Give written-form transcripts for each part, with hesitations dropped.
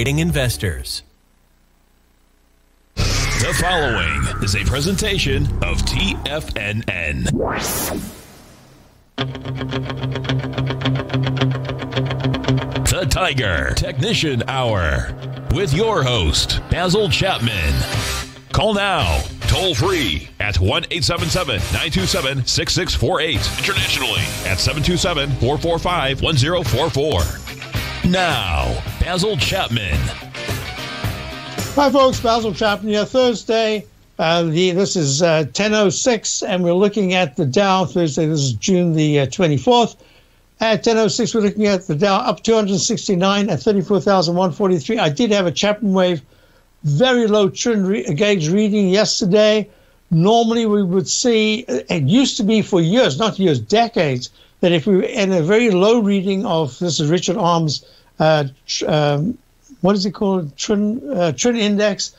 investors. The following is a presentation of TFNN. The Tiger Technician Hour with your host, Basil Chapman. Call now, toll free at 1-877-927-6648. Internationally at 727-445-1044. Now, Basil Chapman. Hi, folks. Basil Chapman here. Thursday. This is 10:06, and we're looking at the Dow. Thursday, this is June the 24th. At 10:06, we're looking at the Dow up 269 at 34,143. I did have a Chapman wave, very low trend gauge reading yesterday. Normally, we would see, it used to be for years, not years, decades, that if we were in a very low reading of, this is Richard Arm's, what is it called? Trend index.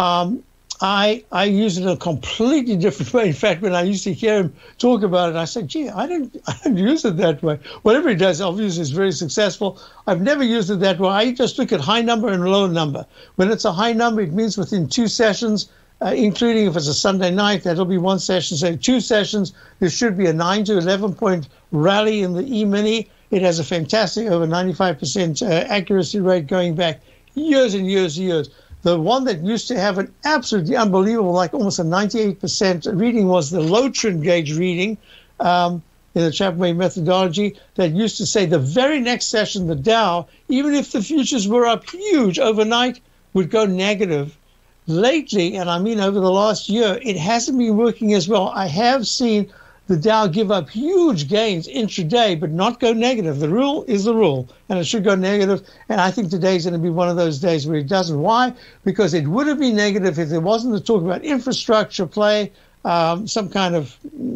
I use it in a completely different way. In fact, when I used to hear him talk about it, I said, gee, I don't use it that way. Whatever he does, obviously, is very successful. I've never used it that way. I just look at high number and low number. When it's a high number, it means within 2 sessions, including if it's a Sunday night, that'll be 1 session. So 2 sessions, there should be a 9 to 11 point rally in the E-mini. It has a fantastic over 95% accuracy rate going back years and years and years. The one that used to have an absolutely unbelievable, like almost a 98% reading, was the low trend gauge reading in the Chapman wave methodology that used to say the very next session, the Dow, even if the futures were up huge overnight, would go negative. Lately, and I mean over the last year, it hasn't been working as well. I have seen the Dow give up huge gains intraday, but not go negative. The rule is the rule, and it should go negative. And I think today's going to be one of those days where it doesn't. Why? Because it would have been negative if there wasn't the talk about infrastructure play, some kind of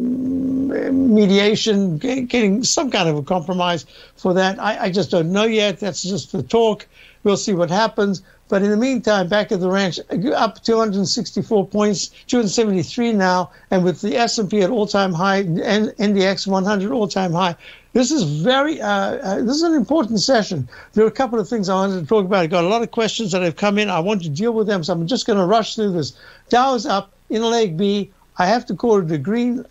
mediation, getting some kind of a compromise for that. I just don't know yet. That's just the talk. We'll see what happens. But in the meantime, back at the ranch, up 264 points, 273 now, and with the S&P at all-time high, and NDX 100 all-time high. This is this is an important session. There are a couple of things I wanted to talk about. I got a lot of questions that have come in. I want to deal with them, so I'm just going to rush through this. Dow is up in leg B. I have to call it a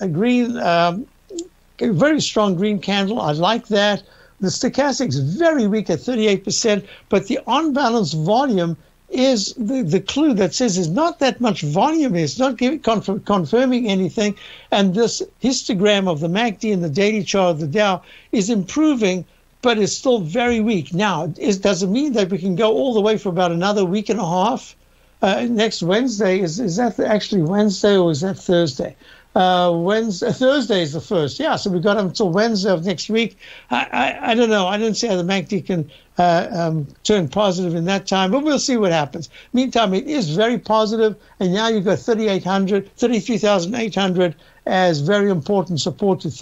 very strong green candle. I like that. The stochastic is very weak at 38%, but the on-balance volume is the clue that says there's not that much volume here. It's not confirming anything. And this histogram of the MACD and the daily chart of the Dow is improving, but it's still very weak. Now, does it mean that we can go all the way for about another week and a half? Next Wednesday, is that actually Wednesday or is that Thursday? Thursday is the first. Yeah, so we've got until Wednesday of next week. I don't know. I don't see how the MACD can turn positive in that time, but we'll see what happens. Meantime, it is very positive, and now you've got 33,800 as very important support to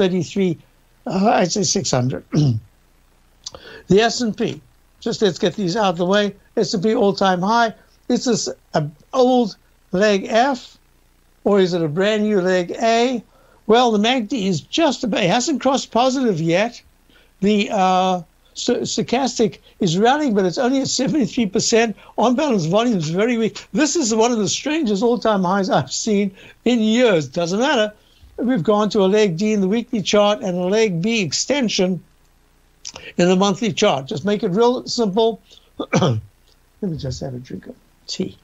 600. The S&P, just let's get these out of the way. S&P all-time high. Is this an old leg F? Or is it a brand new leg A? Well, the MACD is just about, it hasn't crossed positive yet. The stochastic is rallying, but it's only at 73%. On-balance volume is very weak. This is one of the strangest all-time highs I've seen in years. Doesn't matter. We've gone to a leg D in the weekly chart and a leg B extension in the monthly chart. Just make it real simple. Let me just have a drink of tea.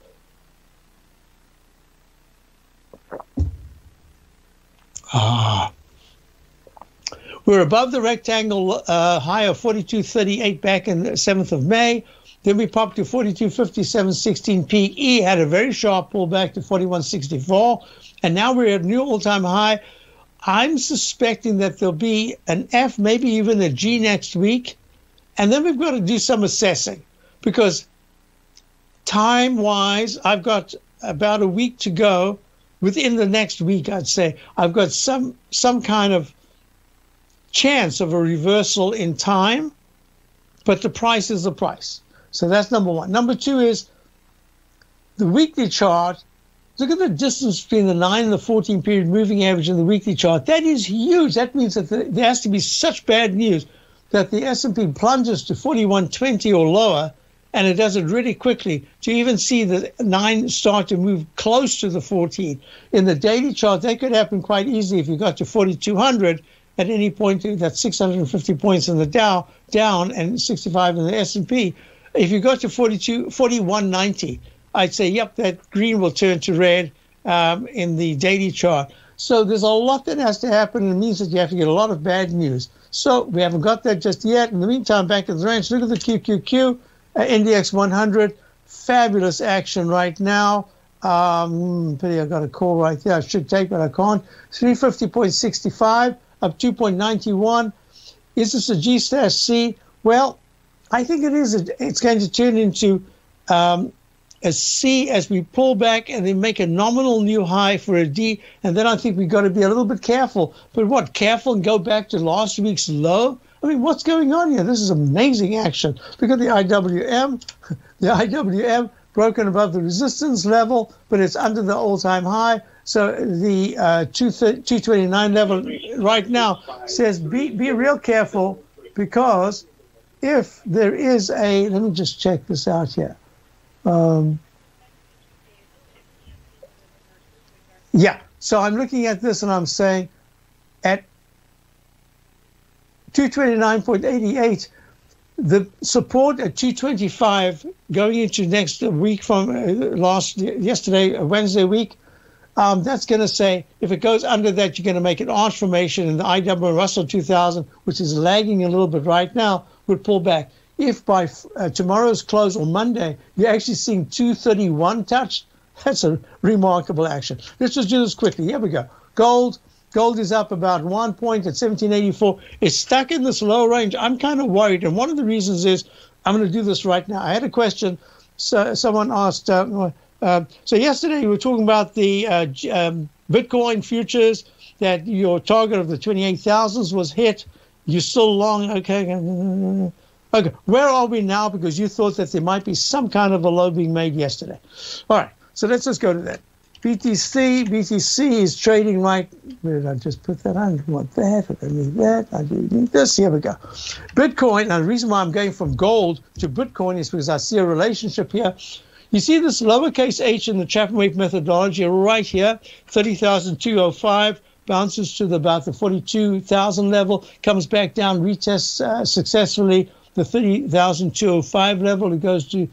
We're above the rectangle high of 42.38 back in the 7th of May. Then we popped to 42.57.16 peak. E had a very sharp pullback to 41.64. And now we're at a new all-time high. I'm suspecting that there'll be an F, maybe even a G next week. And then we've got to do some assessing. Because time-wise, I've got about a week to go. Within the next week, I'd say, I've got some kind of chance of a reversal in time, but the price is the price. So that's number one. Number two is the weekly chart. Look at the distance between the 9 and the 14 period moving average in the weekly chart. That is huge. That means that there has to be such bad news that the S&P plunges to 41.20 or lower and it does it really quickly, to even see the 9 start to move close to the 14. In the daily chart, that could happen quite easily if you got to 4,200 at any point. That's 650 points in the Dow down and 65 in the S&P. If you got to 4190, I'd say, yep, that green will turn to red in the daily chart. So there's a lot that has to happen, and it means that you have to get a lot of bad news. So we haven't got that just yet. In the meantime, back at the range, look at the QQQ, NDX 100, fabulous action right now. Pity I got a call right there. I should take, but I can't. 350.65, up 2.91. Is this a G/C? Well, I think it is. It's going to turn into a C as we pull back and then make a nominal new high for a D. And then I think we've got to be a little bit careful. But what, careful and go back to last week's low? I mean, what's going on here? This is amazing action. Look at the IWM. The IWM broken above the resistance level, but it's under the all-time high. So the 229 level right now says be real careful, because if there is a, let me just check this out here. Yeah, so I'm looking at this and I'm saying at 229.88, the support at 225 going into next week from yesterday, Wednesday week, that's going to say if it goes under that, you're going to make an arch formation, and the IW Russell 2000, which is lagging a little bit right now, would pull back. If by tomorrow's close or Monday, you're actually seeing 231 touched, that's a remarkable action. Let's just do this quickly. Here we go. Gold is up about 1 point at 1784. It's stuck in this low range. I'm kind of worried, and one of the reasons is I'm going to do this right now. I had a question. So someone asked, so yesterday we were talking about the Bitcoin futures, that your target of the 28,000s was hit. You're still long. Okay. Okay, where are we now? Because you thought that there might be some kind of a low being made yesterday. All right, so let's just go to that. BTC is trading right. Where did I just put that on? I want that. I need that. I do need this. Here we go. Bitcoin, and the reason why I'm going from gold to Bitcoin is because I see a relationship here. You see this lowercase h in the Chapman wave methodology right here, 30,205. Bounces to about the 42,000 level, comes back down, retests successfully the 30,205 level. It goes to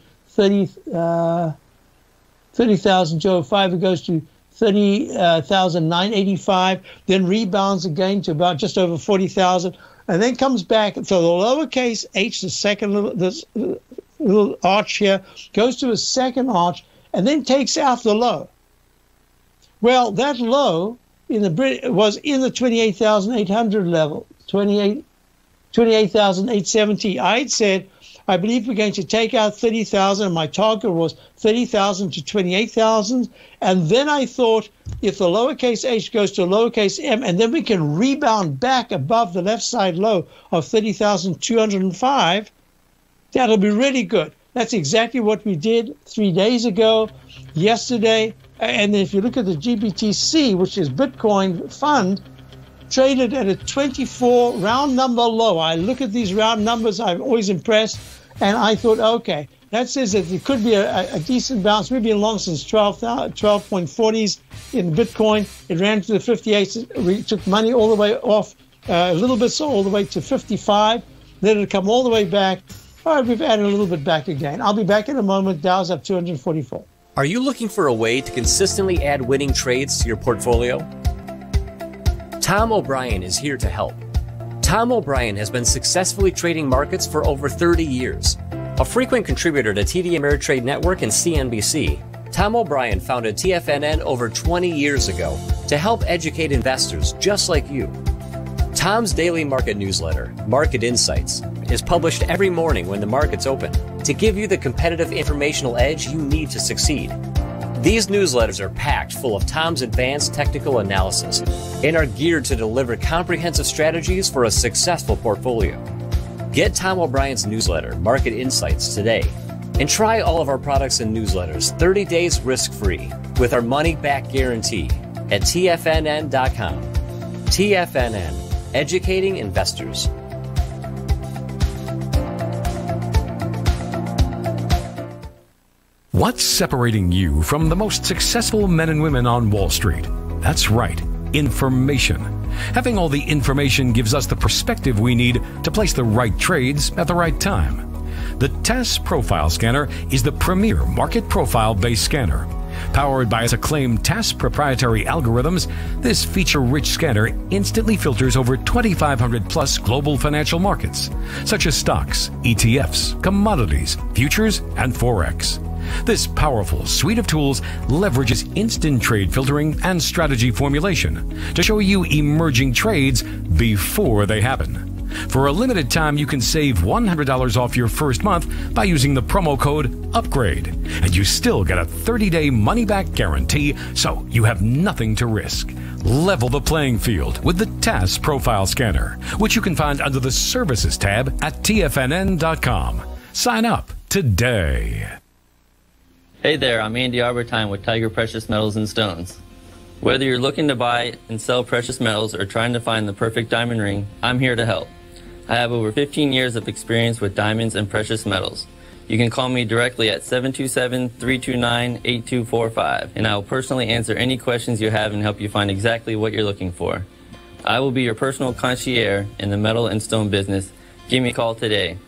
30,205. It goes to 30,985. Then rebounds again to about just over 40,000, and then comes back. So the lowercase h, the second little arch here, goes to a second arch, and then takes out the low. Well, that low was in the 28,800 level, 28,870. I had said, I believe we're going to take out 30,000. My target was 30,000 to 28,000. And then I thought, if the lowercase h goes to lowercase m, and then we can rebound back above the left side low of 30,205, that'll be really good. That's exactly what we did 3 days ago, yesterday. And if you look at the GBTC, which is Bitcoin fund, traded at a 24 round number low. I look at these round numbers, I'm always impressed. And I thought, okay, that says that it could be a decent bounce. We've been long since 12.40s in Bitcoin. It ran to the 58s. We took money all the way off, a little bit, so all the way to 55. Then it come all the way back. All right, we've added a little bit back again. I'll be back in a moment. Dow's up 244. Are you looking for a way to consistently add winning trades to your portfolio? Tom O'Brien is here to help. Tom O'Brien has been successfully trading markets for over 30 years. A frequent contributor to TD Ameritrade Network and CNBC, Tom O'Brien founded TFNN over 20 years ago to help educate investors just like you. Tom's daily market newsletter, Market Insights, is published every morning when the markets open to give you the competitive informational edge you need to succeed. These newsletters are packed full of Tom's advanced technical analysis and are geared to deliver comprehensive strategies for a successful portfolio. Get Tom O'Brien's newsletter, Market Insights, today, and try all of our products and newsletters 30 days risk-free with our money-back guarantee at TFNN.com. TFNN, educating investors. What's separating you from the most successful men and women on Wall Street? That's right, information. Having all the information gives us the perspective we need to place the right trades at the right time. The TAS Profile Scanner is the premier market profile-based scanner. Powered by its acclaimed TAS proprietary algorithms, this feature-rich scanner instantly filters over 2,500 plus global financial markets, such as stocks, ETFs, commodities, futures, and Forex. This powerful suite of tools leverages instant trade filtering and strategy formulation to show you emerging trades before they happen. For a limited time, you can save $100 off your first month by using the promo code UPGRADE, and you still get a 30-day money-back guarantee, so you have nothing to risk. Level the playing field with the TAS Profile Scanner, which you can find under the Services tab at TFNN.com. Sign up today. Hey there, I'm Andy Arbertine with Tiger Precious Metals and Stones. Whether you're looking to buy and sell precious metals or trying to find the perfect diamond ring, I'm here to help. I have over 15 years of experience with diamonds and precious metals. You can call me directly at 727-329-8245, and I will personally answer any questions you have and help you find exactly what you're looking for. I will be your personal concierge in the metal and stone business. Give me a call today,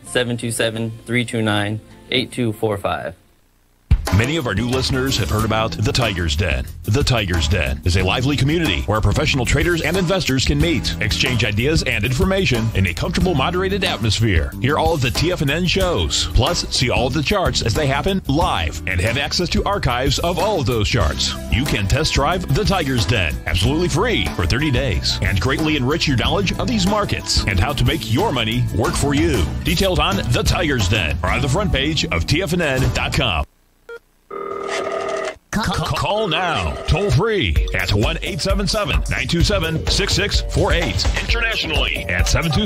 727-329-8245. Many of our new listeners have heard about The Tiger's Den. The Tiger's Den is a lively community where professional traders and investors can meet, exchange ideas and information in a comfortable, moderated atmosphere. Hear all of the TFNN shows, plus see all of the charts as they happen live and have access to archives of all of those charts. You can test drive The Tiger's Den absolutely free for 30 days and greatly enrich your knowledge of these markets and how to make your money work for you. Details on The Tiger's Den are on the front page of TFNN.com. Call now, toll free at 1-877-927-6648. Internationally at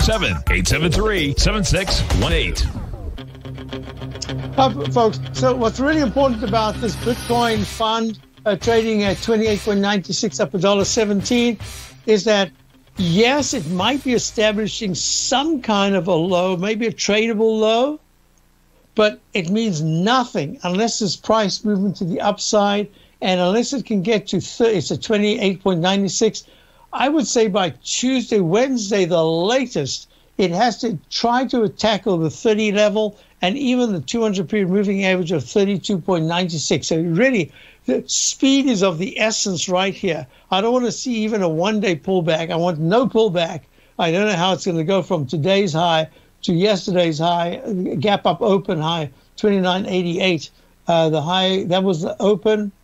727-873-7618. Folks, so what's really important about this Bitcoin fund trading at 28.96 up $1.17 is that, yes, it might be establishing some kind of a low, maybe a tradable low, but it means nothing unless there's price movement to the upside, and unless it can get to it's a 28.96. I would say by Tuesday, Wednesday, the latest, it has to try to tackle the 30 level and even the 200-period moving average of 32.96. So really, the speed is of the essence right here. I don't want to see even a one-day pullback. I want no pullback. I don't know how it's going to go from today's high to yesterday's high, gap up open high, 29.88. The high, that was the open.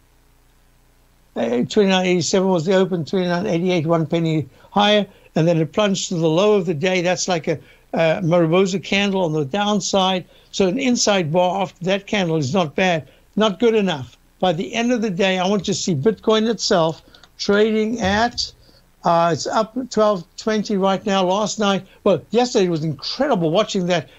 29.87 was the open, 29.88, 1 penny higher. And then it plunged to the low of the day. That's like a Mariposa candle on the downside. So an inside bar after that candle is not bad, not good enough. By the end of the day, I want to see Bitcoin itself trading at it's up 12.20 right now. Last night, well, yesterday was incredible watching that.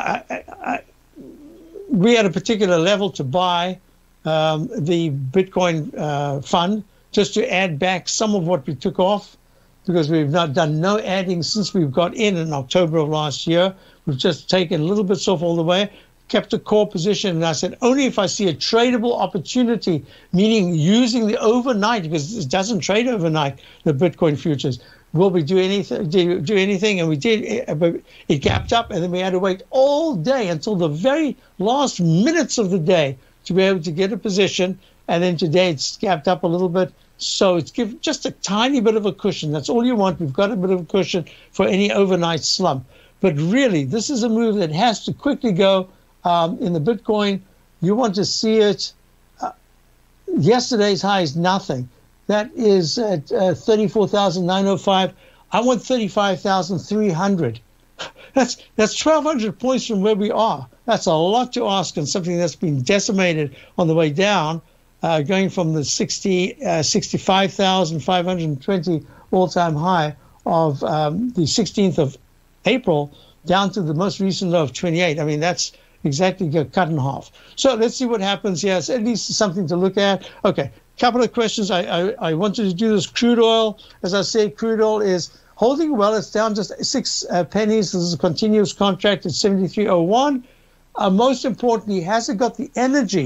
We had a particular level to buy the Bitcoin fund just to add back some of what we took off, because we've not done no adding since we've got in October of last year. We've just taken a little bit off all the way, kept a core position, and I said only if I see a tradable opportunity, meaning using the overnight, because it doesn't trade overnight, the Bitcoin futures, will we do anything? And we did, but it gapped up, and then we had to wait all day until the very last minutes of the day to be able to get a position, and then today it's gapped up a little bit. So it's given just a tiny bit of a cushion. That's all you want. We've got a bit of a cushion for any overnight slump. But really, this is a move that has to quickly go. In the Bitcoin, you want to see it. Yesterday's high is nothing. That is at 34,905. I want 35,300. That's 1,200 points from where we are. That's a lot to ask on something that's been decimated on the way down, going from the 65,520 all-time high of the 16th of April down to the most recent low of 28. I mean, that's exactly cut in half. So let's see what happens here. It's at least something to look at. Okay, couple of questions. I wanted to do this crude oil. As I said, crude oil is holding well. It's down just 6 pennies. This is a continuous contract at 73.01. Most importantly, has it got the energy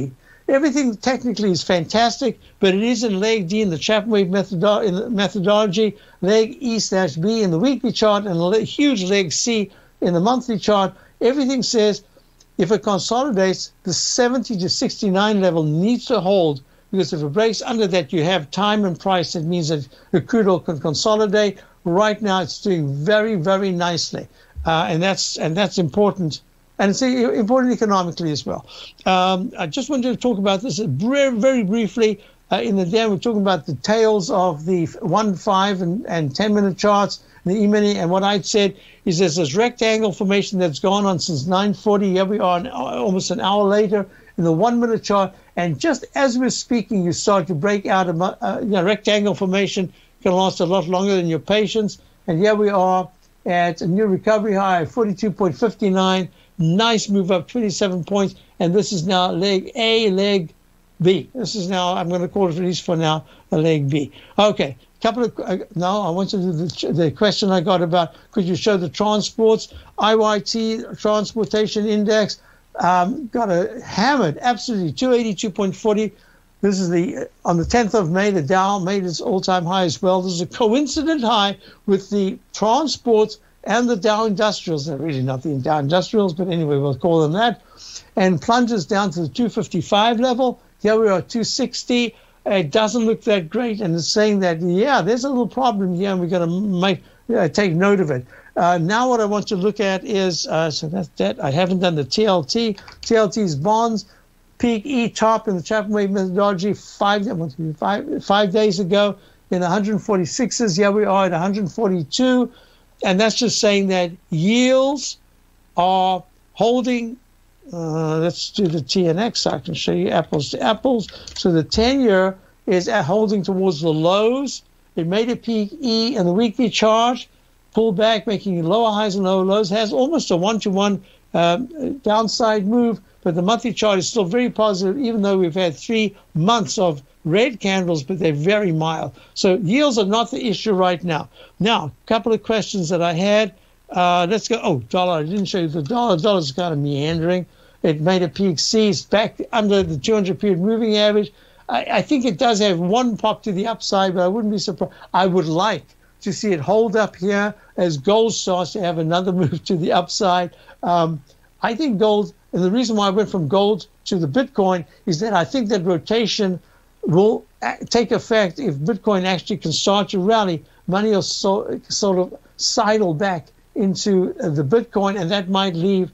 everything technically is fantastic, but it is in leg D in the Chapman wave methodology, leg E/B in the weekly chart, and a huge leg C in the monthly chart. Everything says if it consolidates, the 70 to 69 level needs to hold, because if it breaks under that, you have time and price. It means that the crude oil can consolidate. Right now, it's doing very, very nicely, and that's important. And it's important economically as well. I just wanted to talk about this very briefly. In the day, we're talking about the tails of the 1, 5, and 10-minute charts, the E-mini. And what I'd said is there's this rectangle formation that's gone on since 9:40. Here we are almost an hour later in the 1-minute chart. And just as we're speaking, you start to break out a rectangle formation. Can last a lot longer than your patience. And here we are at a new recovery high of 42.59. Nice move up 27 points. And this is now leg A, leg B. This is now, I'm going to call it, at least for now, a leg B. Okay. Now I want to do the question I got about, could you show the transports? IYT, Transportation Index, got hammered, absolutely, 282.40. This is on the 10th of May, the Dow made its all-time high as well. This is a coincident high with the transports and the Dow Industrials. They're really not the Dow Industrials, but anyway, we'll call them that. And plunges down to the 255 level. Here we are at 260. It doesn't look that great, and it's saying that, yeah, there's a little problem here, and we're going to take note of it. Now what I want to look at is, so that's that. I haven't done the TLT. TLT's bonds, peak E top in the Chapman wave methodology 5 days ago in 146s. Here we are at 142. And that's just saying that yields are holding. Let's do the TNX so I can show you apples to apples. So the 10-year is holding towards the lows. It made a peak E in the weekly chart, pulled back, making lower highs and lower lows, has almost a one-to-one downside move, but the monthly chart is still very positive, even though we've had 3 months of red candles, but they're very mild. So yields are not the issue right now. Now, a couple of questions that I had. Let's go. Oh, dollar. I didn't show you the dollar. Dollar's kind of meandering. It made a peak C. It's back under the 200-period moving average. I think it does have one pop to the upside, but I wouldn't be surprised. I would like to see it hold up here as gold starts to have another move to the upside. I think gold, and the reason why I went from gold to the Bitcoin is that I think that rotation will take effect if Bitcoin actually can start to rally. Money will sort of sidle back into the Bitcoin, and that might leave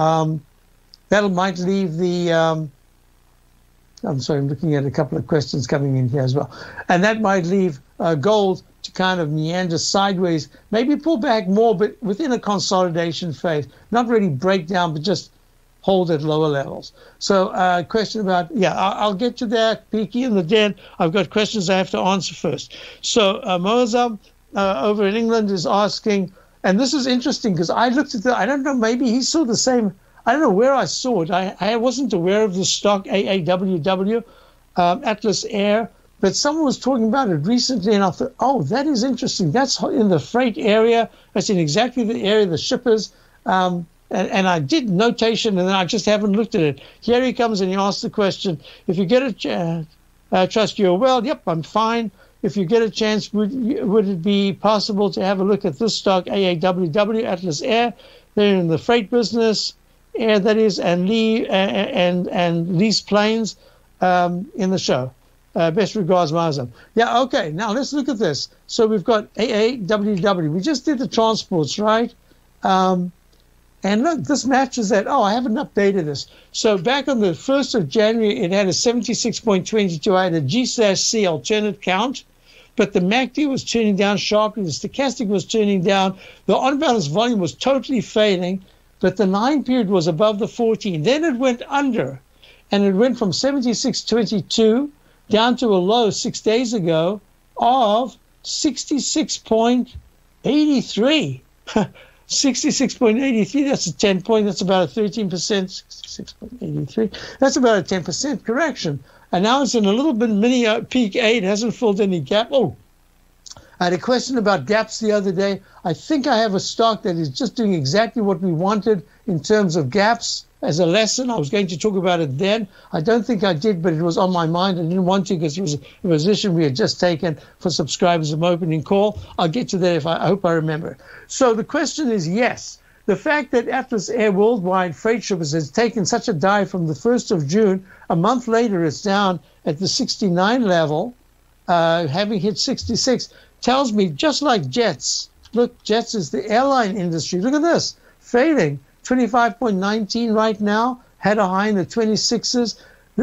the I'm sorry, I'm looking at a couple of questions coming in here as well, and that might leave gold to kind of meander sideways, maybe pull back more, but within a consolidation phase, not really break down, but just hold at lower levels. So question about, I'll get to that. Peaky in the den. I've got questions I have to answer first. So Moazam over in England is asking, and this is interesting because I looked at I don't know, maybe he saw the same. I don't know where I saw it. I wasn't aware of the stock AAWW, Atlas Air, but someone was talking about it recently, and I thought, oh, that is interesting. That's in the freight area. That's in exactly the area, the shippers. And I did notation, and then I just haven't looked at it. Here he comes, and he asks the question, if you get a chance, trust you well, yep, I'm fine. If you get a chance, would it be possible to have a look at this stock, AAWW, Atlas Air? They're in the freight business, air that is, and lease planes in the show. Best regards, Mazam. Yeah, okay, now let's look at this. So we've got AAWW. We just did the transports, right? And look, this matches that. Oh, I haven't updated this. So back on the 1st of January, it had a 76.22. I had a G/C alternate count, but the MACD was turning down sharply. The stochastic was turning down. The on-balance volume was totally failing, but the 9 period was above the 14. Then it went under, and it went from 76.22 down to a low 6 days ago of 66.83. 66.83, that's a 10 point, that's about a 13%, 66.83, that's about a 10% correction. And now it's in a little bit mini peak 8, hasn't filled any gap. Oh, I had a question about gaps the other day. I think I have a stock that is just doing exactly what we wanted in terms of gaps as a lesson. I was going to talk about it then. I don't think I did, but it was on my mind. I didn't want to because it was a position we had just taken for subscribers of opening call. I'll get to that I hope I remember. So the question is, yes, the fact that Atlas Air Worldwide Freight Shippers has taken such a dive from the 1st of June, a month later it's down at the 69 level, having hit 66, tells me just like Jets. Look, Jets is the airline industry. Look at this, fading. 25.19 right now, had a high in the 26s.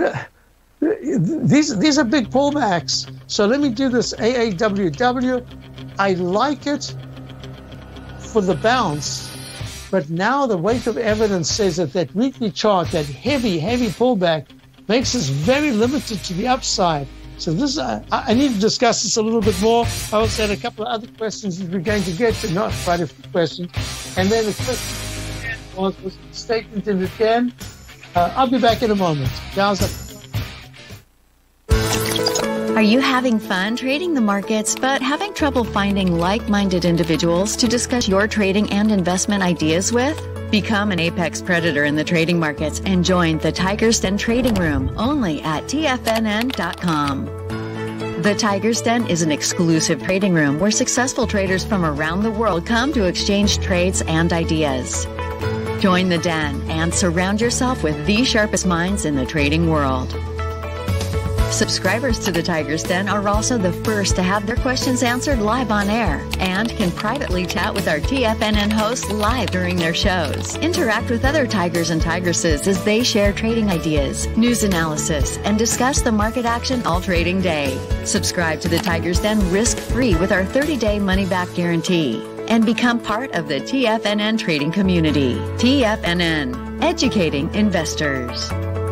These are big pullbacks. So let me do this AAWW. I like it for the bounce, but now the weight of evidence says that that weekly chart, that heavy pullback, makes us very limited to the upside. So this, I need to discuss this a little bit more. I also had a couple of other questions that we're going to get, but not quite a few questions. And then the question was the statement in the 10. I'll be back in a moment. Are you having fun trading the markets but having trouble finding like-minded individuals to discuss your trading and investment ideas with? Become an apex predator in the trading markets and join the Tiger's Den Trading Room only at TFNN.com. The Tiger's Den is an exclusive trading room where successful traders from around the world come to exchange trades and ideas. Join the den and surround yourself with the sharpest minds in the trading world. Subscribers to the Tiger's Den are also the first to have their questions answered live on air and can privately chat with our TFNN hosts live during their shows. Interact with other Tigers and Tigresses as they share trading ideas, news analysis, and discuss the market action all trading day. Subscribe to the Tiger's Den risk-free with our 30-day money-back guarantee and become part of the TFNN trading community. TFNN, educating investors.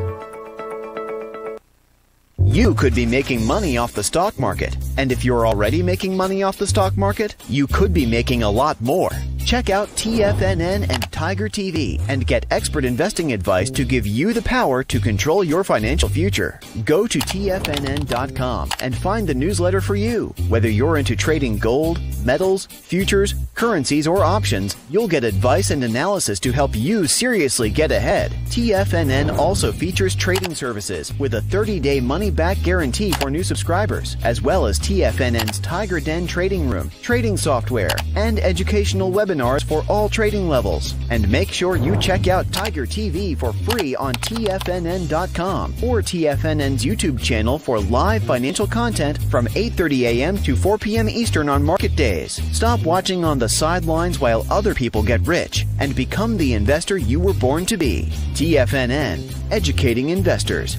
You could be making money off the stock market. And if you're already making money off the stock market, you could be making a lot more. Check out TFNN and Tiger TV and get expert investing advice to give you the power to control your financial future. Go to TFNN.com and find the newsletter for you. Whether you're into trading gold, metals, futures, currencies, or options, you'll get advice and analysis to help you seriously get ahead. TFNN also features trading services with a 30-day money-back guarantee for new subscribers, as well as TFNN's Tiger Den Trading Room, trading software, and educational webinars for all trading levels. And make sure you check out Tiger TV for free on TFNN.com or TFNN's YouTube channel for live financial content from 8:30 a.m. to 4 p.m. Eastern on market days. Stop watching on the sidelines while other people get rich and become the investor you were born to be. TFNN, educating investors.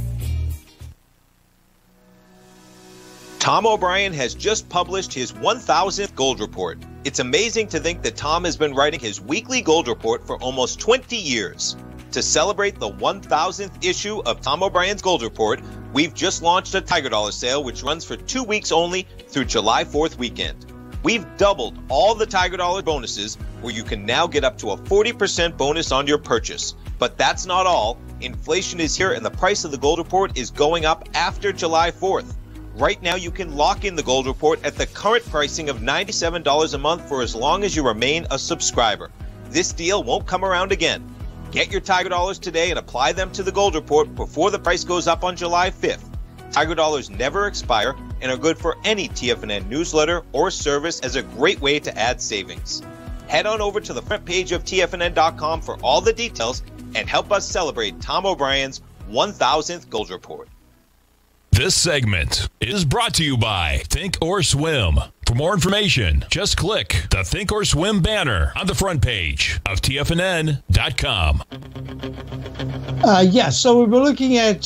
Tom O'Brien has just published his 1000th gold report. It's amazing to think that Tom has been writing his weekly gold report for almost 20 years. To celebrate the 1000th issue of Tom O'Brien's gold report, we've just launched a Tiger Dollar sale which runs for 2 weeks only through July 4th weekend. We've doubled all the Tiger Dollar bonuses where you can now get up to a 40% bonus on your purchase. But that's not all. Inflation is here and the price of the gold report is going up after July 4th. Right now, you can lock in the gold report at the current pricing of $97 a month for as long as you remain a subscriber. This deal won't come around again. Get your Tiger Dollars today and apply them to the gold report before the price goes up on July 5th. Tiger Dollars never expire and are good for any TFNN newsletter or service as a great way to add savings. Head on over to the front page of TFNN.com for all the details and help us celebrate Tom O'Brien's 1000th gold report. This segment is brought to you by Thinkorswim. For more information, just click the Thinkorswim banner on the front page of TFNN.com. So we were looking at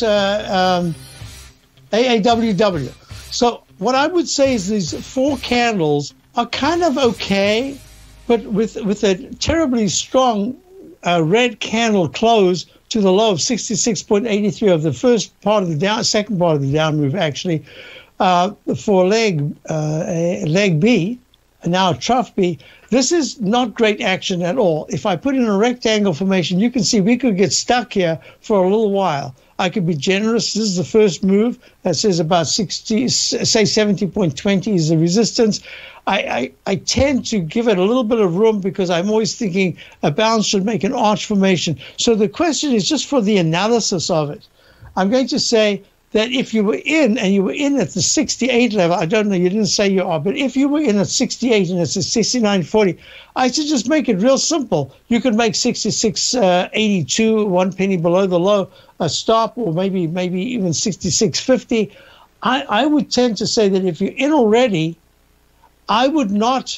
AAWW. So what I would say is these four candles are kind of okay, but with a terribly strong red candle close to the low of 66.83 of the first part of the down, second part of the down move actually, for leg B, and now trough B. This is not great action at all. If I put in a rectangle formation, you can see we could get stuck here for a little while. I could be generous. This is the first move that says about 60, say 70.20 is the resistance. I tend to give it a little bit of room because I'm always thinking a bounce should make an arch formation. So the question is just for the analysis of it. I'm going to say that if you were in, and you were in at the 68 level, I don't know, you didn't say you are, but if you were in at 68 and it's a 69.40, I should just make it real simple. You could make 66.82, 1 penny below the low, a stop, or maybe even 66.50. I would tend to say that if you're in already, I would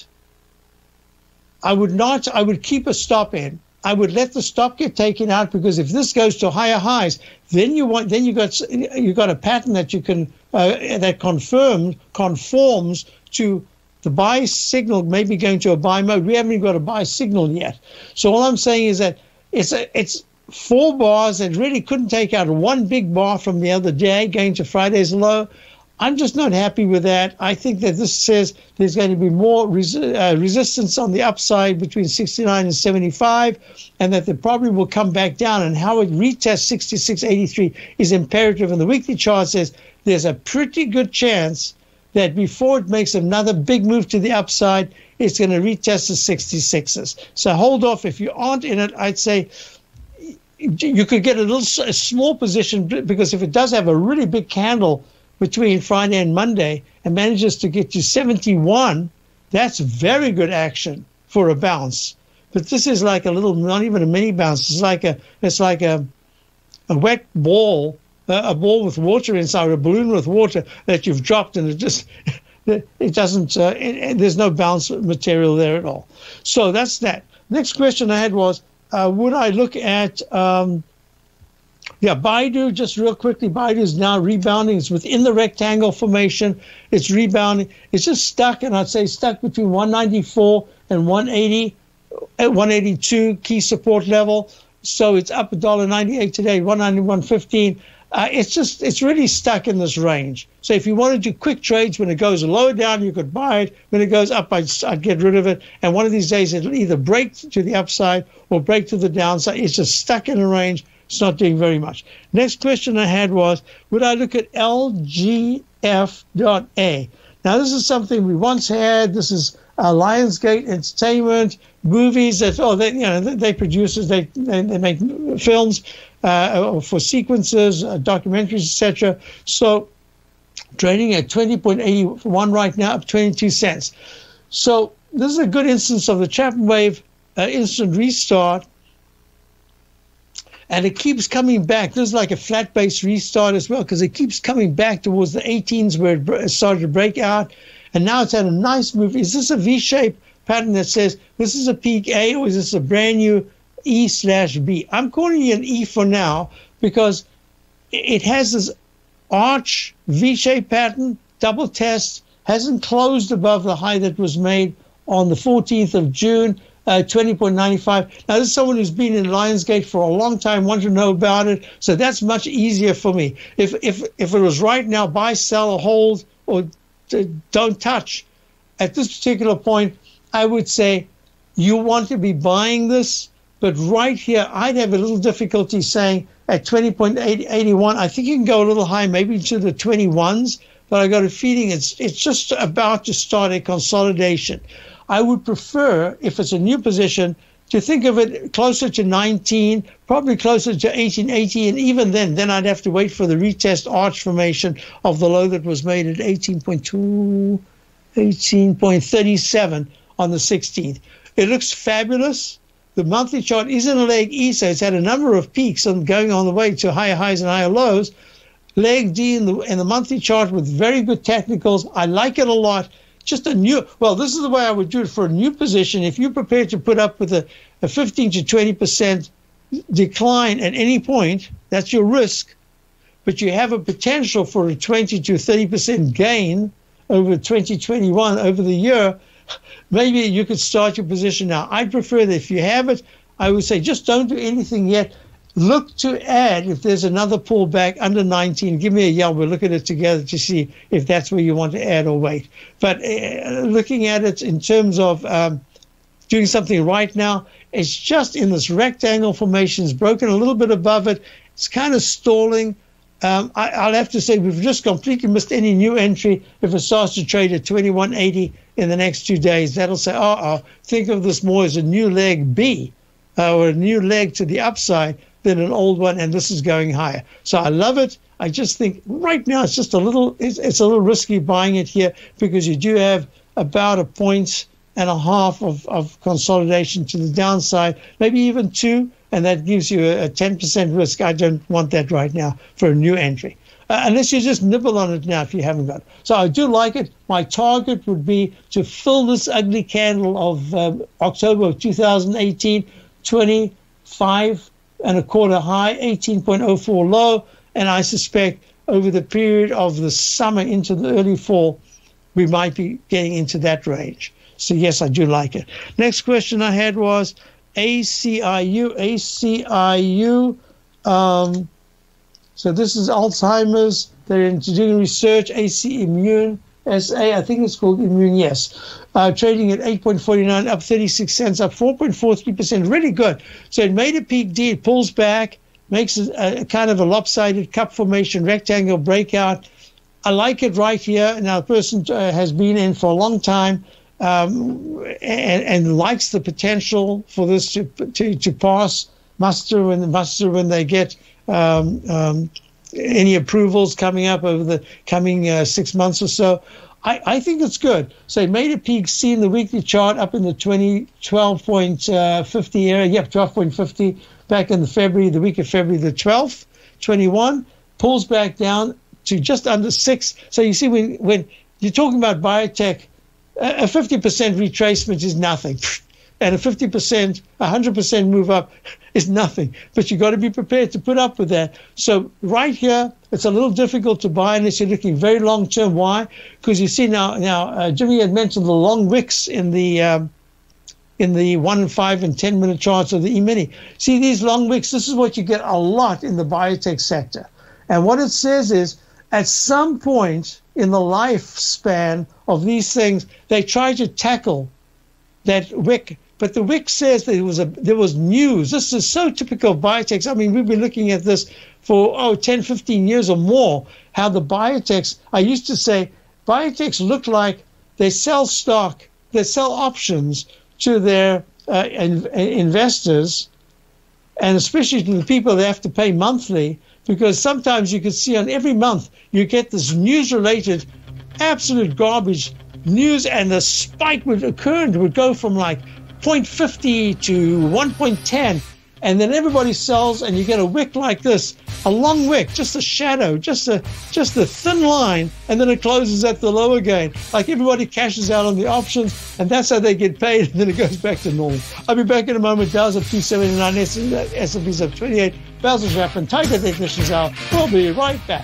keep a stop in. I would let the stop get taken out, because if this goes to higher highs, then you got a pattern that you can that conforms to the buy signal, maybe going to a buy mode. We haven't even got a buy signal yet. So all I'm saying is that it's 4 bars that really couldn't take out one big bar from the other day going to Friday's low. I'm just not happy with that. I think that this says there's going to be more resistance on the upside between 69 and 75, and that it probably will come back down. And how it retests 66.83 is imperative. And the weekly chart says there's a pretty good chance that before it makes another big move to the upside, it's going to retest the 66s. So hold off. If you aren't in it, I'd say you could get a small position, because if it does have a really big candle between Friday and Monday and manages to get to 71, that's very good action for a bounce. But this is like a little, not even a mini bounce. It's like a wet ball, a ball with water inside, a balloon with water that you've dropped, and it doesn't. There's no bounce material there at all. So that's that. Next question I had was, would I look at? Baidu, just real quickly, Baidu is now rebounding. It's within the rectangle formation. It's rebounding. It's just stuck, and I'd say stuck between 194 and 180, at 182 key support level. So it's up $1.98 today, 191.15. It's really stuck in this range. So if you want to do quick trades, when it goes lower down, you could buy it. When it goes up, I'd get rid of it. And one of these days, it'll either break to the upside or break to the downside. It's just stuck in a range. It's not doing very much. Next question I had was, would I look at LGF.A? Now, this is something we once had. This is Lionsgate Entertainment, movies that, they producers, they make films for sequences, documentaries, etc. So trading at 20.81 right now, up 22 cents. So this is a good instance of the Chapman wave instant restart. And it keeps coming back. This is like a flat base restart as well, because it keeps coming back towards the 18s where it started to break out. And now it's had a nice move. Is this a V-shaped pattern that says this is a peak A, or is this a brand new E/B? I'm calling it an E for now, because it has this arch V-shaped pattern, double test, hasn't closed above the high that was made on the 14th of June. 20.95. Now, this is someone who's been in Lionsgate for a long time, wanted to know about it, so that's much easier for me. If it was right now, buy, sell, or hold, or don't touch, at this particular point, I would say you want to be buying this, but right here, I'd have a little difficulty saying at 20.81, I think you can go a little high, maybe to the 21s, but I got a feeling it's just about to start a consolidation. I would prefer, if it's a new position, to think of it closer to 19, probably closer to 1880, and even then I'd have to wait for the retest arch formation of the low that was made at 18.2, 18.37 on the 16th. It looks fabulous. The monthly chart is in a leg E, so it's had a number of peaks and going on the way to higher highs and higher lows. Leg D in the monthly chart with very good technicals. I like it a lot. Just a new, this is the way I would do it for a new position. If you're prepared to put up with a 15 to 20% decline at any point, that's your risk. But you have a potential for a 20 to 30% gain over 2021, over the year. Maybe you could start your position now. I prefer that if you have it, I would say just don't do anything yet. Look to add if there's another pullback under 19. Give me a yell. We'll look at it together to see if that's where you want to add or wait. But looking at it in terms of doing something right now, it's just in this rectangle formation. It's broken a little bit above it, It's kind of stalling. I'll have to say we've just completely missed any new entry if it starts to trade at 21.80 in the next 2 days. That'll say, think of this more as a new leg B or a new leg to the upside than an old one, and this is going higher. So I love it. I just think right now it's just a little risky buying it here because you do have about 1.5 points of consolidation to the downside, maybe even 2, and that gives you a 10% risk. I don't want that right now for a new entry, unless you just nibble on it now if you haven't got it. So I do like it. My target would be to fill this ugly candle of October of 2018, 25.25 high, 18.04 low, and I suspect over the period of the summer into the early fall, we might be getting into that range. So yes, I do like it. Next question I had was ACIU. So this is Alzheimer's. They're doing research. AC Immune SA. I think it's called Immune. Yes. Trading at 8.49, up 36 cents, up 4.43%. Really good. So it made a peak D. It pulls back, makes a kind of a lopsided cup formation, rectangle breakout. I like it right here. Now, the person has been in for a long time. And likes the potential for this to pass muster when they get any approvals coming up over the coming 6 months or so. I think it's good. So it made a peak C in the weekly chart up in the 12.50 area. Yep, 12.50 back in the week of February the 12th, 21. Pulls back down to just under 6. So you see when you're talking about biotech, a 50% retracement is nothing. And a 100% move up is nothing. But you've got to be prepared to put up with that. So right here, it's a little difficult to buy unless you're looking very long term. Why? Because you see now Jimmy had mentioned the long wicks in the 1, 5, and 10 minute charts of the E-mini. See these long wicks, this is what you get a lot in the biotech sector. And what it says is, at some point in the lifespan of these things, they try to tackle that wick. But the wick says that there was news. This is so typical of biotechs. I mean, we've been looking at this for 10, 15 years or more, how the biotechs, I used to say, biotechs look like they sell stock, they sell options to their investors, and especially to the people they have to pay monthly, because sometimes you can see on every month you get this news-related absolute garbage news, and the spike would go from like 0.50 to 1.10, and then everybody sells, and you get a wick like this, a long wick, just a shadow, just a thin line, and then it closes at the low again. Like everybody cashes out on the options, and that's how they get paid, and then it goes back to normal. I'll be back in a moment. Dow's up 279, S&P's up 28. Basil, Chapman, Tiger Technicians Hour. We'll be right back.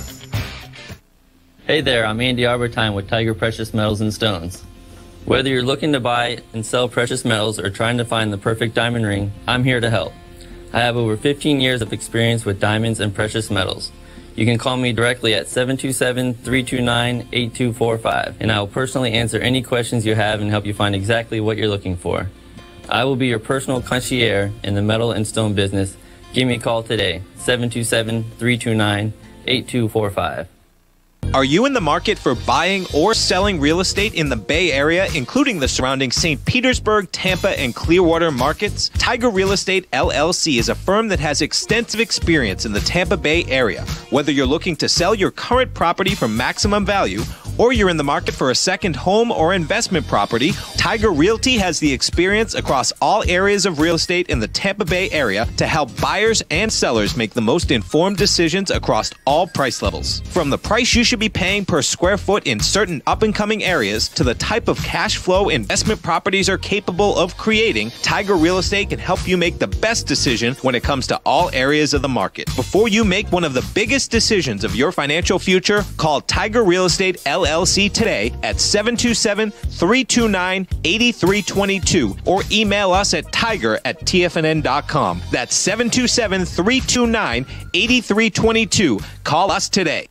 Hey there, I'm Andy Arbertine with Tiger Precious Metals and Stones. Whether you're looking to buy and sell precious metals or trying to find the perfect diamond ring, I'm here to help. I have over 15 years of experience with diamonds and precious metals. You can call me directly at 727-329-8245, and I will personally answer any questions you have and help you find exactly what you're looking for. I will be your personal concierge in the metal and stone business. Give me a call today, 727-329-8245. Are you in the market for buying or selling real estate in the Bay Area, including the surrounding St. Petersburg, Tampa, and Clearwater markets? Tiger Real Estate LLC is a firm that has extensive experience in the Tampa Bay area. Whether you're looking to sell your current property for maximum value, or you're in the market for a second home or investment property, Tiger Realty has the experience across all areas of real estate in the Tampa Bay area to help buyers and sellers make the most informed decisions across all price levels. From the price you should be paying per square foot in certain up-and-coming areas to the type of cash flow investment properties are capable of creating, Tiger Real Estate can help you make the best decision when it comes to all areas of the market. Before you make one of the biggest decisions of your financial future, call Tiger Real Estate LLC today at 727-329-8322 or email us at tiger@tfnn.com. That's 727-329-8322. Call us today.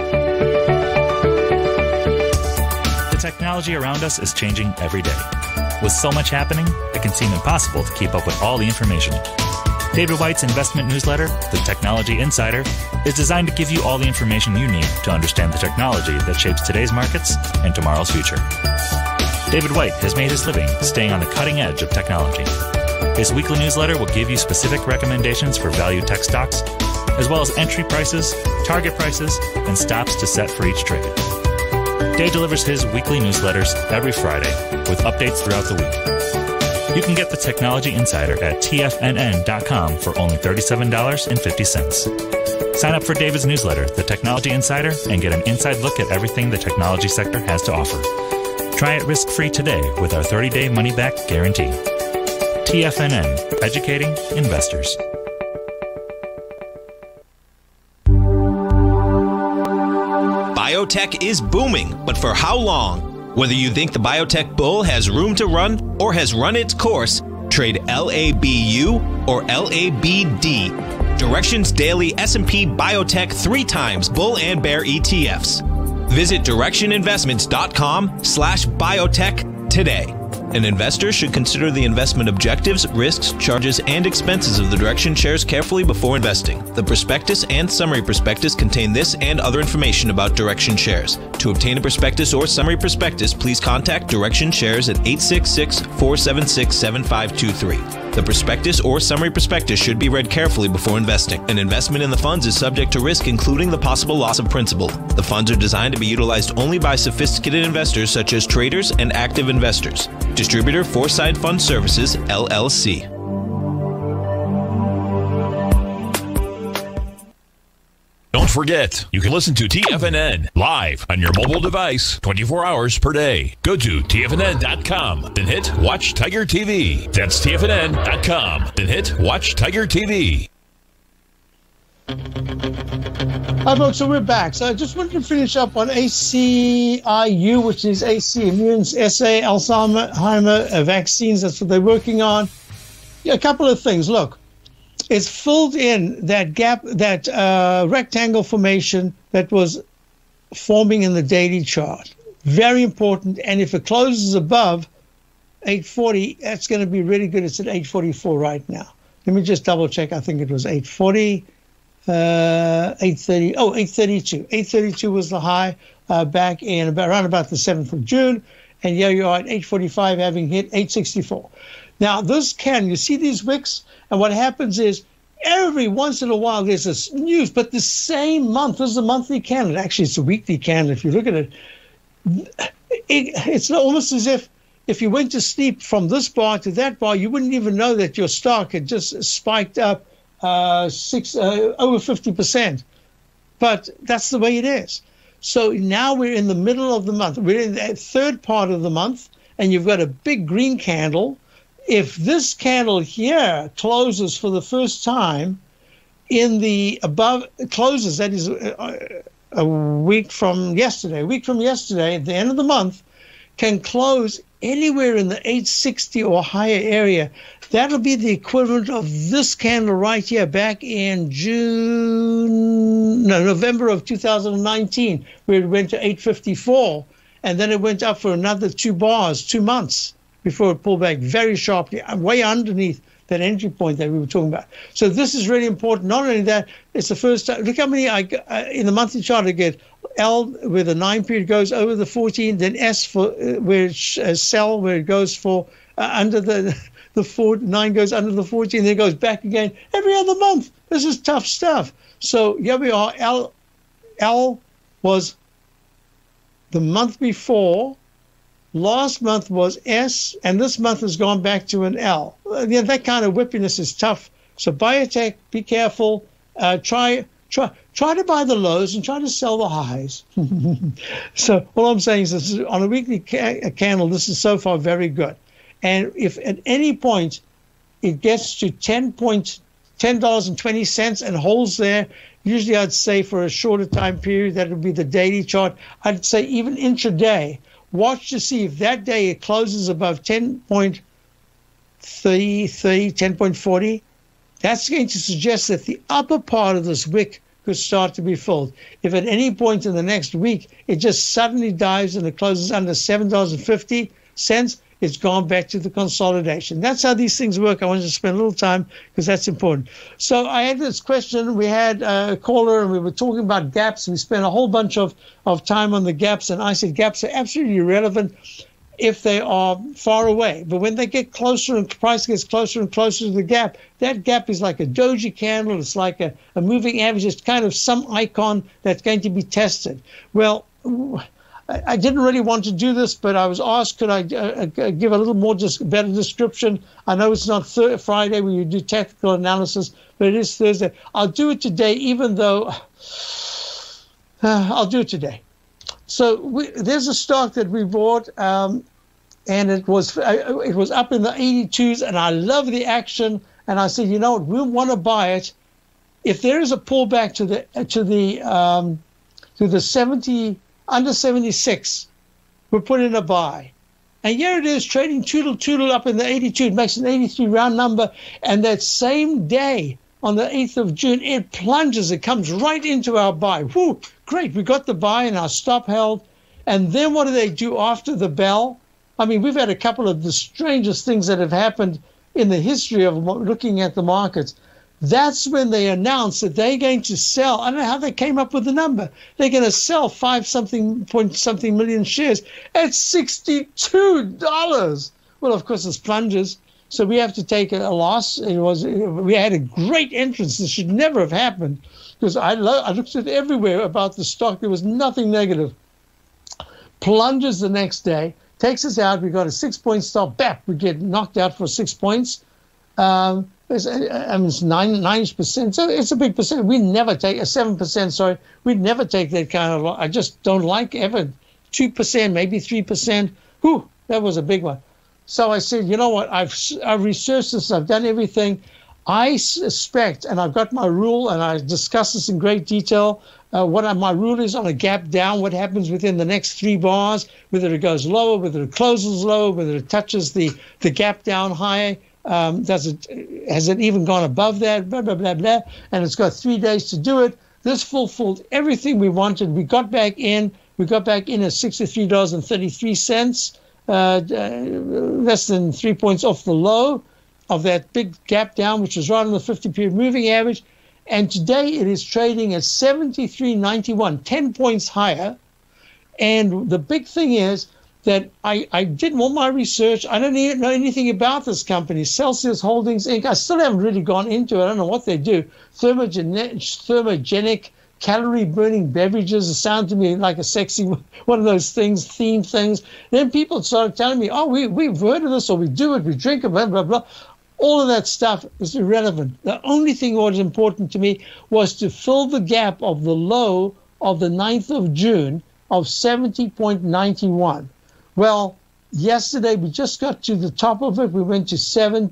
The technology around us is changing every day. With so much happening, it can seem impossible to keep up with all the information. David White's investment newsletter, The Technology Insider, is designed to give you all the information you need to understand the technology that shapes today's markets and tomorrow's future. David White has made his living staying on the cutting edge of technology. His weekly newsletter will give you specific recommendations for value tech stocks, as well as entry prices, target prices, and stops to set for each trade. Dave delivers his weekly newsletters every Friday with updates throughout the week. You can get the Technology Insider at TFNN.com for only $37.50. Sign up for David's newsletter, The Technology Insider, and get an inside look at everything the technology sector has to offer. Try it risk-free today with our 30-day money-back guarantee. TFNN, educating investors. Biotech is booming, but for how long? Whether you think the biotech bull has room to run or has run its course, trade LABU or LABD. Direction's daily S&P Biotech 3 times bull and bear ETFs. Visit directioninvestments.com/biotech today. An investor should consider the investment objectives, risks, charges, and expenses of the Direction shares carefully before investing. The prospectus and summary prospectus contain this and other information about Direction shares. To obtain a prospectus or summary prospectus, please contact Direction shares at 866-476-7523. The prospectus or summary prospectus should be read carefully before investing. An investment in the funds is subject to risk, including the possible loss of principal. The funds are designed to be utilized only by sophisticated investors such as traders and active investors. Distributor Foreside Fund Services, LLC. Don't forget, you can listen to TFNN live on your mobile device 24 hours per day. Go to TFNN.com, then hit Watch Tiger TV. That's TFNN.com, then hit Watch Tiger TV. Hi, folks, so we're back. So I just wanted to finish up on ACIU, which is AC Immune's SA Alzheimer vaccines. That's what they're working on. Yeah, a couple of things. Look, it's filled in that gap, that rectangle formation that was forming in the daily chart. Very important. And if it closes above 840, that's going to be really good. It's at 844 right now. Let me just double check. I think it was 840. 832. 832 was the high back in around about the 7th of June. And here you are at 845, having hit 864. Now, you see these wicks? And what happens is every once in a while there's this news, but the same month, this is a monthly candle. Actually, it's a weekly candle. If you look at it, it's almost as if you went to sleep from this bar to that bar, you wouldn't even know that your stock had just spiked up over 50%. But that's the way it is. So now we're in the middle of the month. We're in the third part of the month, and you've got a big green candle. If this candle here closes for the first time in the above closes, that is a week from yesterday, at the end of the month, can close anywhere in the 860 or higher area. That'll be the equivalent of this candle right here back in November of 2019, where it went to 854, and then it went up for another 2 months before it pulled back very sharply, way underneath that entry point that we were talking about. So this is really important. Not only that, it's the first time. Look how many in the monthly chart I get. L, where the 9 period goes over the 14, then S for where it's sell, where it goes for under the 9 goes under the 14, then it goes back again every other month. This is tough stuff. So here we are. L was the month before. Last month was S, and this month has gone back to an L. That kind of whippiness is tough. So biotech, be careful. Try to buy the lows and try to sell the highs. So all I'm saying is this, on a weekly candle, this is so far very good. And if at any point it gets to $10.20 and holds there, usually I'd say for a shorter time period, that would be the daily chart. I'd say even intraday, watch to see if that day it closes above 10.30, 10.40. That's going to suggest that the upper part of this wick could start to be filled. If at any point in the next week it just suddenly dives and it closes under $7.50, it's gone back to the consolidation. That's how these things work. I wanted to spend a little time because that's important. So I had this question. We had a caller, and we were talking about gaps. We spent a whole bunch of time on the gaps, and I said gaps are absolutely irrelevant if they are far away. But when they get closer and the price gets closer and closer to the gap, that gap is like a doji candle. It's like a moving average. It's kind of some icon that's going to be tested. Well, I didn't really want to do this, but I was asked, could I give a little more better description? I know it's not Friday where you do technical analysis, but it is Thursday. I'll do it today, even though I'll do it today. So there's a stock that we bought, and it was up in the 82s, and I love the action. And I said, you know what, we'll want to buy it if there is a pullback to the 70. Under 76, we're putting a buy. And here it is, trading toodle up in the 82. It makes an 83 round number. And that same day, on the 8th of June, it plunges. It comes right into our buy. Whoo, great. We got the buy and our stop held. And then what do they do after the bell? I mean, we've had a couple of the strangest things that have happened in the history of looking at the markets. That's when they announced that they're going to sell. I don't know how they came up with the number. They're going to sell 5-something million shares at $62. Well, of course, it's plunges, so we have to take a loss. We had a great entrance. This should never have happened because I looked at everywhere about the stock. There was nothing negative. Plunges the next day, takes us out. We got a 6-point stop. Bap, we get knocked out for 6 points. It's 9%, so it's a big percent. We never take a 7%. Sorry, we'd never take that kind of loss. I just don't like ever 2%, maybe 3%. Whew, that was a big one. So I said, you know what? I've researched this. I've done everything. I suspect, and I've got my rule, and I discuss this in great detail. What my rule is on a gap down, what happens within the next 3 bars, whether it goes lower, whether it closes lower, whether it touches the gap down high. Has it even gone above that? Blah, blah, blah, blah. And it's got 3 days to do it. This fulfilled everything we wanted. We got back in. We got back in at $63.33, less than 3 points off the low of that big gap down, which was right on the 50-period moving average. And today it is trading at 73.91, 10 points higher. And the big thing is that I did all my research. I don't even know anything about this company, Celsius Holdings, Inc. I still haven't really gone into it. I don't know what they do. Thermogenic, calorie-burning beverages. It sounds to me like a sexy one of those theme things. Then people started telling me, oh, we've heard of this, or we do it, we drink it, blah, blah, blah. All of that stuff is irrelevant. The only thing that was important to me was to fill the gap of the low of the 9th of June of 70.91. Well, yesterday we just got to the top of it. We went to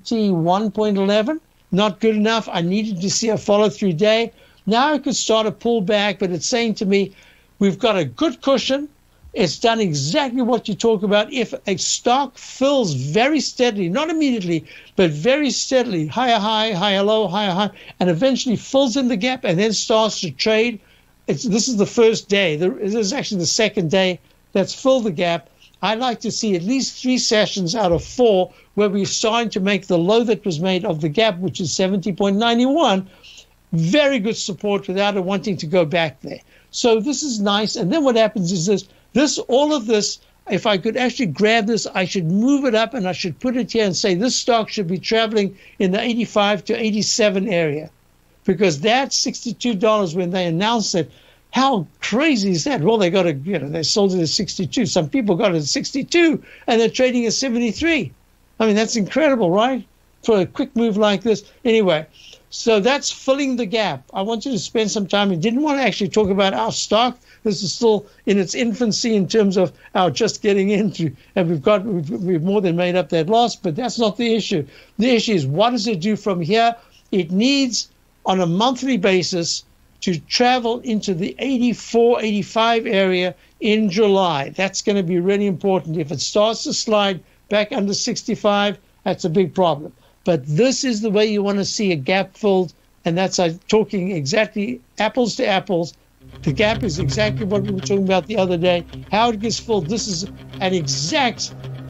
71.11. Not good enough. I needed to see a follow-through day. Now I could start a pullback, but it's saying to me, we've got a good cushion. It's done exactly what you talk about. If a stock fills very steadily, not immediately, but very steadily, higher high, higher low, higher high, and eventually fills in the gap and then starts to trade. This is the first day. This is actually the second day that's filled the gap. I'd like to see at least 3 sessions out of 4 where we're starting to make the low that was made of the gap, which is 70.91, very good support without it wanting to go back there. So this is nice. And then what happens is all of this, if I could actually grab this, I should move it up and I should put it here and say this stock should be traveling in the 85 to 87 area. Because that's $62 when they announced it. How crazy is that? Well, they got they sold it at 62. Some people got it at 62 and they're trading at 73. I mean, that's incredible, right? For a quick move like this. Anyway, so that's filling the gap. I want you to spend some time. I didn't want to actually talk about our stock. This is still in its infancy in terms of our just getting into, and we've more than made up that loss, but that's not the issue. The issue is what does it do from here? It needs, on a monthly basis, to travel into the 84, 85 area in July. That's going to be really important. If it starts to slide back under 65, that's a big problem. But this is the way you want to see a gap filled, and that's talking exactly apples to apples. The gap is exactly what we were talking about the other day. How it gets filled. This is an exact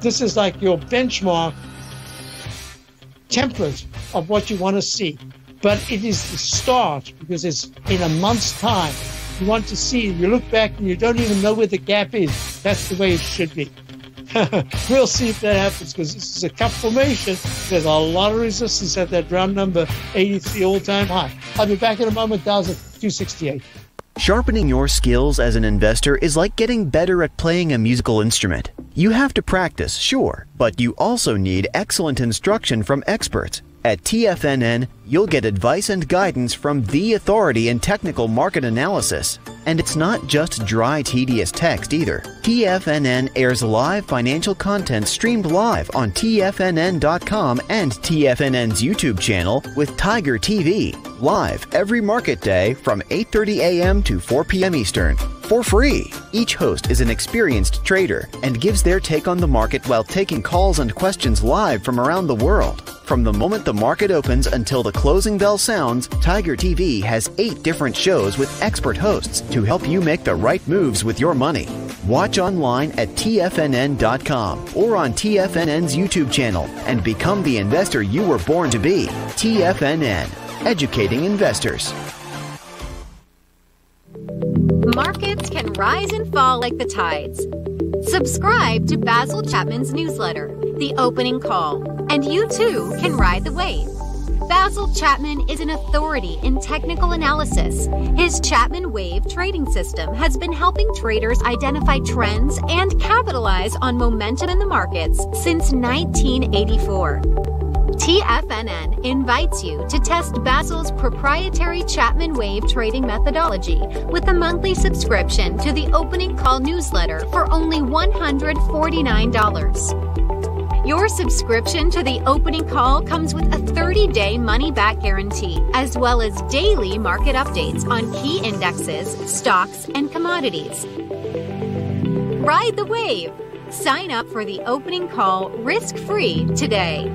this is like your benchmark template of what you want to see. But it is the start, because it's in a month's time. You want to see, you look back and you don't even know where the gap is. That's the way it should be. We'll see if that happens, because this is a cup formation. There's a lot of resistance at that round number 83 all-time high. I'll be back in a moment. Dows at 268. Sharpening your skills as an investor is like getting better at playing a musical instrument. You have to practice, sure, but you also need excellent instruction from experts. At TFNN, you'll get advice and guidance from the authority in technical market analysis. And it's not just dry, tedious text either. TFNN airs live financial content streamed live on TFNN.com and TFNN's YouTube channel with Tiger TV, live every market day from 8:30 a.m. to 4 p.m. Eastern, for free. Each host is an experienced trader and gives their take on the market while taking calls and questions live from around the world. From the moment the market opens until the closing bell sounds, Tiger TV has 8 different shows with expert hosts to help you make the right moves with your money. Watch online at TFNN.com or on TFNN's YouTube channel and become the investor you were born to be. TFNN, educating investors. Markets can rise and fall like the tides. Subscribe to Basil Chapman's newsletter, The Opening Call, and you too can ride the wave. Basil Chapman is an authority in technical analysis. His Chapman Wave trading system has been helping traders identify trends and capitalize on momentum in the markets since 1984. TFNN invites you to test Basil's proprietary Chapman Wave trading methodology with a monthly subscription to the Opening Call newsletter for only $149. Your subscription to the Opening Call comes with a 30-day money-back guarantee, as well as daily market updates on key indexes, stocks, and commodities. Ride the wave. Sign up for the Opening Call risk-free today.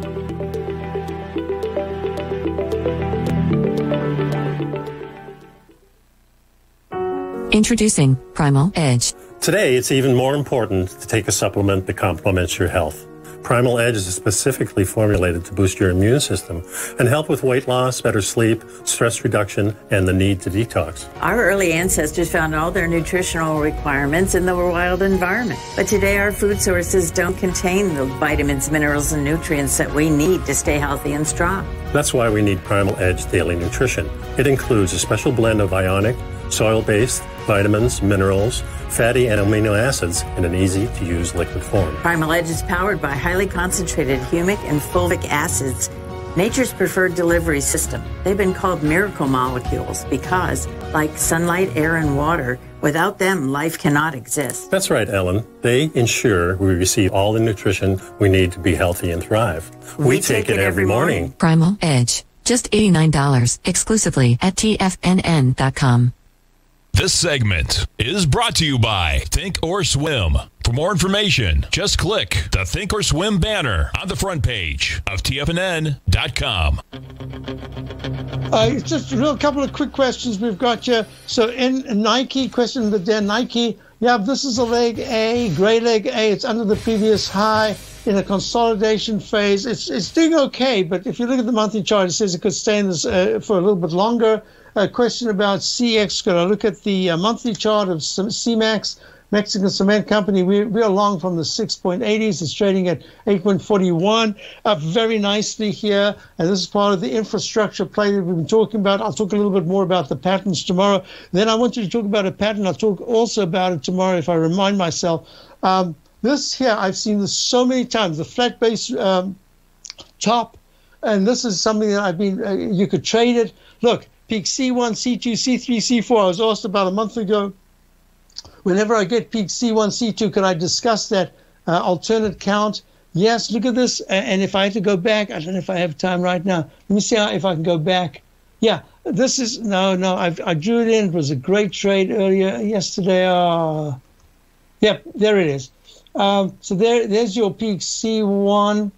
Introducing Primal Edge. Today, it's even more important to take a supplement that complements your health. Primal Edge is specifically formulated to boost your immune system and help with weight loss, better sleep, stress reduction, and the need to detox. Our early ancestors found all their nutritional requirements in the wild environment. But today, our food sources don't contain the vitamins, minerals, and nutrients that we need to stay healthy and strong. That's why we need Primal Edge Daily Nutrition. It includes a special blend of ionic, soil-based vitamins, minerals, fatty and amino acids in an easy-to-use liquid form. Primal Edge is powered by highly concentrated humic and fulvic acids, nature's preferred delivery system. They've been called miracle molecules because, like sunlight, air, and water, without them, life cannot exist. That's right, Ellen. They ensure we receive all the nutrition we need to be healthy and thrive. We take it every morning. Primal Edge. Just $89 exclusively at TFNN.com. This segment is brought to you by Thinkorswim. For more information, just click the Thinkorswim banner on the front page of TFNN.com. Just a real couple of quick questions we've got here. So in Nike, question of the day, Nike, yeah, this is a leg A, gray leg A. It's under the previous high in a consolidation phase. It's doing okay, but if you look at the monthly chart, it says it could stay in this for a little bit longer. A question about CX. Could I look at the monthly chart of CMAX, Mexican Cement Company? We're long from the 6.80s. It's trading at 8.41, up very nicely here. And this is part of the infrastructure play that we've been talking about. I'll talk a little bit more about the patterns tomorrow. Then I want you to talk about a pattern. I'll talk also about it tomorrow if I remind myself. This here, I've seen this so many times, the flat base top. And this is something that I've been, you could trade it. Look, peak C1, C2, C3, C4. I was asked about a month ago, whenever I get peak C1, C2, can I discuss that alternate count? Yes, look at this. And if I had to go back, I don't know if I have time right now. Let me see if I can go back. Yeah, this is, no, I drew it in. It was a great trade yesterday. Yep, there it is. So there's your peak C1.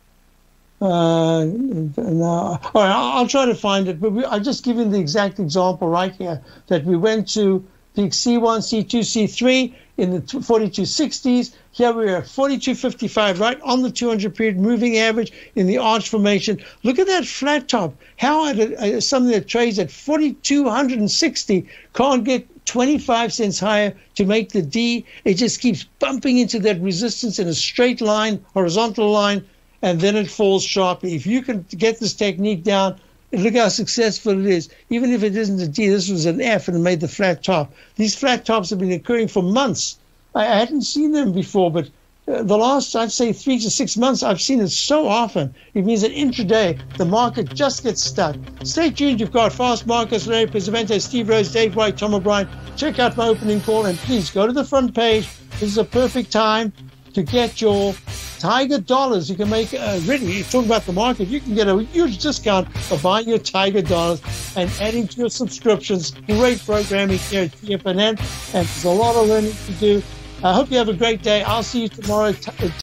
No. All right, I'll try to find it, but I'll just give you the exact example right here that we went to peak C1, C2, C3 in the 4260s. Here we are at 4255, right on the 200 period moving average in the arch formation. Look at that flat top. How something that trades at 4260 can't get 25 cents higher to make the D? It just keeps bumping into that resistance in a straight line, horizontal line, and then it falls sharply. If you can get this technique down, look how successful it is. Even if it isn't a D, this was an F and it made the flat top. These flat tops have been occurring for months. I hadn't seen them before, but the last, I'd say, 3 to 6 months, I've seen it so often. It means that intraday, the market just gets stuck. Stay tuned. You've got Fast Markets, Larry Pesavento, Steve Rhodes, Dave White, Tom O'Brien. Check out my opening call, and please go to the front page. This is a perfect time to get your Tiger dollars. You can make, really, you talk about the market, you can get a huge discount for buying your Tiger dollars and adding to your subscriptions. Great programming here at TFNN, and there's a lot of learning to do. I hope you have a great day. I'll see you tomorrow.